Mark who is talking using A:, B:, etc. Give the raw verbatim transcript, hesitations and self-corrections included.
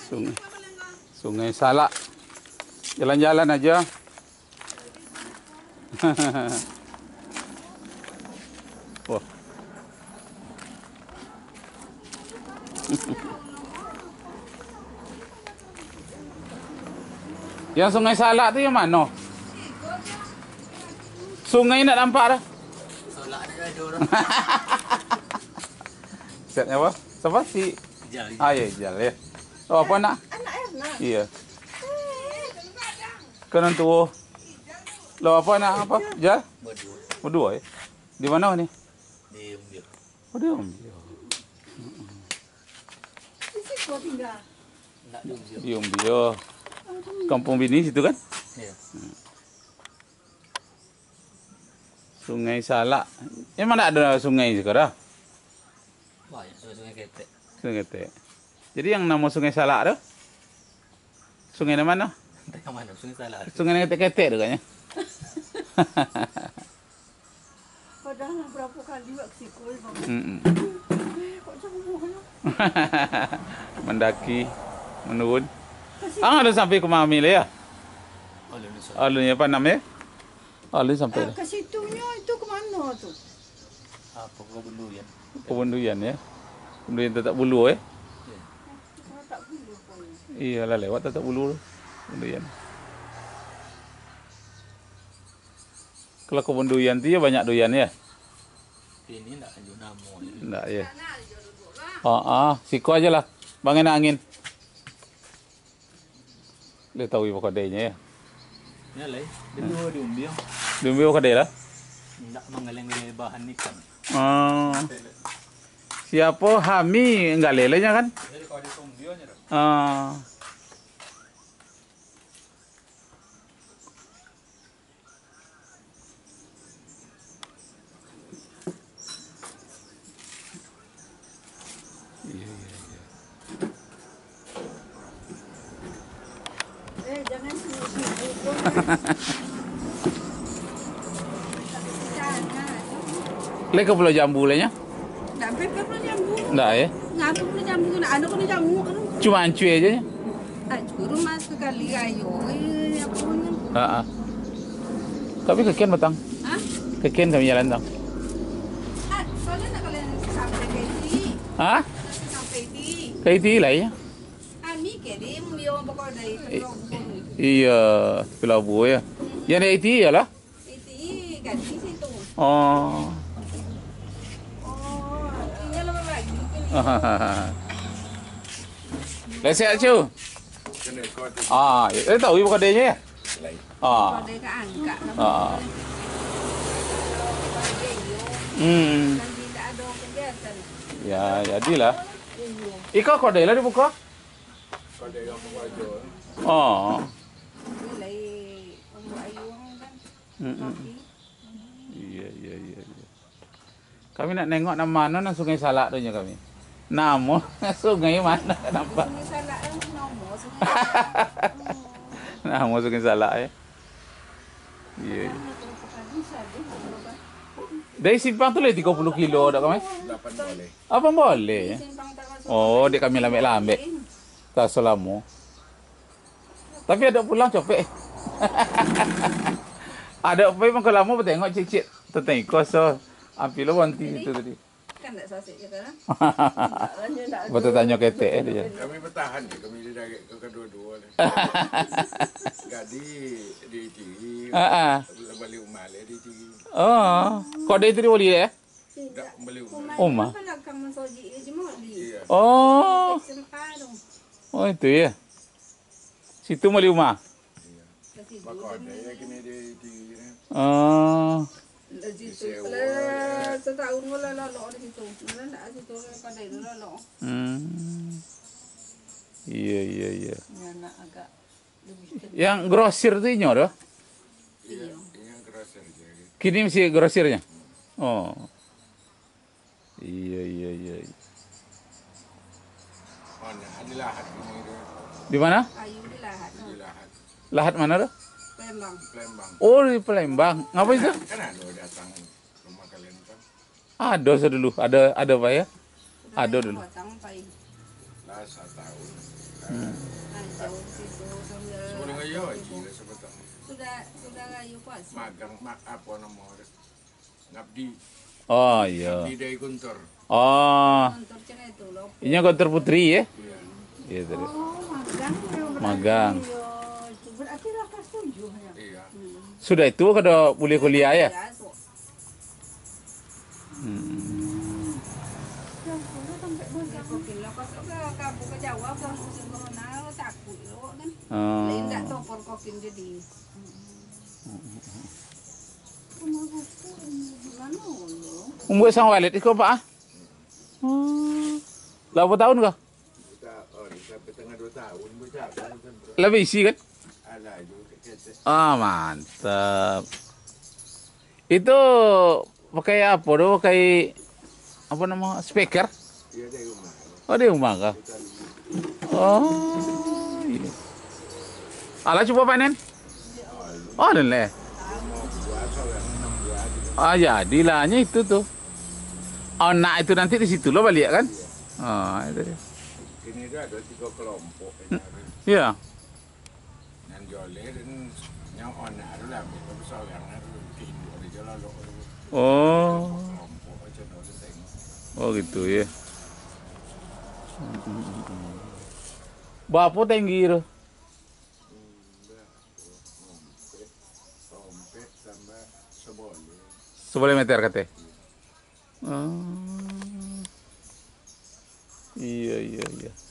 A: Sungai, Sungai Salak. Jalan-jalan aja. Wah. Yang Sungai Salak tu yang mana? Sungai nak nampak dah.
B: Salak dia ada orang.
A: Setnya apa? Siapa si?
B: Jal.
A: Ah ya, Jal ya. Oh, apa nak?
C: Anak Erna.
A: Iya. Kanan tu. Lo apa nak apa? Jal?
B: Berdua.
A: Berdua ya. Di mana ni?
B: Di RUMBIO.
A: Oh, di RUMBIO.
C: Di situ tinggal.
B: Nak di RUMBIO.
A: Di RUMBIO. Kampung Bini situ kan?
B: Ya.
A: Sungai Salak. Yang mana ada sungai sekarang?
B: Banyak sungai-sungai ketek.
A: Sungai Ketek. Jadi yang nama Sungai Salak tu? Sungai di mana?
B: Entah yang mana, Sungai Salak.
A: Sungai Ketek-Ketek tu katnya.
C: Padahal berapa kali buat sikul bang.
A: Mm-mm.
C: Kok jauh lah.
A: Mendaki, menurun. Ah, ada sampai ke Mami lah ya?
B: Oh, lu Salak.
A: Alun apa namanya? Alun sampai
C: Ah,
A: dah.
C: ke situnya itu ke mana tu?
B: Apa kau bulu ya?
A: Kebun durian ya. Durian tetap bulu eh.
B: Ya.
C: Kalau tak bulu pun.
A: Iyalah lewat tetap bulu. Durian. Kalau kebun durian tu ya banyak durian ya?
B: Ini nak lanjut nama.
A: Enggak ya. Ah, ah, siku aja lah. Bangin angin. Dia tahu ibu kadainya ya.
B: Ni lah, dia dua di RUMBIO.
A: Dumbi kadai lah.
B: Nak mengaleng-aleng bahan ikan.
A: Oh. Siapa Hami enggak lelenya kan?
B: Jadi kalau di RUMBIO nya dah.
A: Ah. Iya, iya, iya.
C: Eh, jangan sibuk-sibuk pun.
A: Lek ke Pulau Jambu lenya?
C: Tak apa pun jambu.
A: Enggak ya.
C: Ngapa pun jambu tu nak ada pun jambu kan.
A: Cuma ancuy aja nya.
C: Ah, curu mas sekali ayo. Eh, apa pun.
A: Ah, ah. Tapi kekian batang.
C: Hah?
A: Kekian kami jalan tang.
C: Ah, soalnya nak kalian sampai ke sini.
A: Hah?
C: Sampai di.
A: Kayak itu lah ya.
C: Ami ke di mbio pokok dari terong pun.
A: Iya, Pelabu ya. Yang ada itu ya lah.
C: Itu kan di situ.
A: Oh.
C: Oh, ini lama lagi.
A: Lesek cu. Ah, eh tahu ibu kadainya ya? Ah.
C: Ada ke angkat.
A: Ah. Hmm.
C: Dan tidak ada kegiatan.
A: Ya, jadilah. Ika kadai lah dibuka.
D: Kadai yang aja.
A: Oh.
C: Nilai umur ayuang kan.
A: Hmm. Iya, iya, iya, iya. Kami nak nengok nama mana nang Sungai Salak tu nya kami. Nama sungai mana nampak?
C: Sungai Salak kan nomor sungai Salak.
A: Nama Sungai Salak ya. Iya. iya. Dari simpang tu le tiga puluh kilo dah kami.
D: Lapan boleh.
A: Apa boleh?
C: Simpang tak masuk.
A: Oh, dia kami lambek-lambek. Tak selama. Tapi ada pulang copek. Ada apa memang kalau lama tengok cicit tertengok kosong. Ambil wanti itu tadi.
C: Kan tak sasik je kan?
A: Betul tanya ketek eh, dia.
D: Kami bertahan ni, kami di darat ke kedua-dua ni. Gadi di tinggi,
A: Ah ah.
D: balik rumah le di tinggi.
A: Oh, kau ada itu di boleh ya?
D: Tak balik rumah.
A: Oma.
C: Belakang mensoji je cuma di.
D: Iya.
A: Oh.
C: Sempadan.
A: Oh itu ya. Situ boleh rumah.
D: Maka ada yang kini di tinggi ni.
A: Oh.
C: Di situ. Kalau setahun mula lalu di situ. Mula tak situ kadai dulu lalu.
A: Hmm. Iya iya iya.
C: Ya nak agak lebih
A: Yang grosir tu inyo dah.
D: Iya. Yang keras saja.
A: Kini masih grosirnya. Oh. Iya iya iya.
D: Mana ada lahat kini dia.
A: Di mana?
C: ayu di lahat.
D: Di lahat.
A: Lahat mana dah?
C: Palembang.
D: Palembang.
A: Oh di Palembang. Ngapa itu?
D: Kan ada datang rumah kalian kan.
A: Ada dulu. Ada ada apa ya? Ada dulu.
C: Sampai.
D: Lah satu tahun.
A: Hmm.
C: Nah, jauh situ sambil
D: Sudah ngayo aja sebetulnya.
C: sudah sudah ngayu puasa.
D: Magang mak apa namanya? Ngabdi.
A: Oh iya.
D: Ngabdi dari Guntur.
A: Oh,
C: Nonton cina itu loh.
A: ini Guntur Putri ya?
D: Iya.
A: Iya tadi.
C: Oh, magang. berarti.
A: Magang.
C: Iya, itu berarti lepas tujuh ya.
D: Iya.
A: Sudah itu kada boleh kuliah ya?
C: Ya, tuh.
A: Hmm.
C: Ya, sudah sampai magang. Kokin lah, pas ke kampung ke Jawa, ke musim corona, lo takut lo kan.
A: Oh.
C: Lain tak topor kokin jadi. Rumah buku ini mana lo?
A: Umur sang walid itu Pak? Ah? Hmm. Berapa tahun kah?
D: Kita oh sampai tengah dua tahun bocah.
A: Lebih isi kan?
D: Ada juga kece.
A: Ah, mantap. Itu pakai apa tuh? Pakai apa nama? Speaker?
D: Iya dari rumah.
A: Oh, di rumah kah? Oh, iya. Alah coba panen? Oh, dan leh.
D: Puasa yang enam bulan.
A: Ah, jadilahnya itu tuh. Oh, nah itu nanti di situ lo balik kan? Oh, itu dia.
D: Ini tuh ada tiga kelompok.
A: Iya.
D: Yang jole dan yang onar lah. Itu besar yang ada di jalan lo.
A: Oh.
D: Kelompok aja udah tengok.
A: Oh, gitu ya. Bapak tinggi tuh.
D: Rompet tambah sebole.
A: Seboleh meter katanya. Oh. Iya, iya, iya.